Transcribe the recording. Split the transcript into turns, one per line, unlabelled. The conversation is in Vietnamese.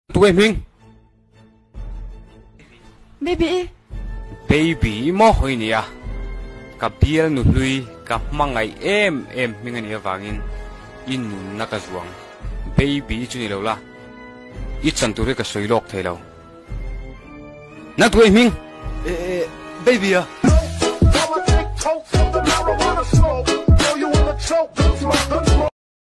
tụi mình baby mo hồi nè cặp bia nụ lui cặp mang ngày em mình anh ấy vangin in nun na ka zuang baby chu ni lo la ít chân tụi cái soi lok thế lâu na tụi mình
baby à
Choke, you in the choke,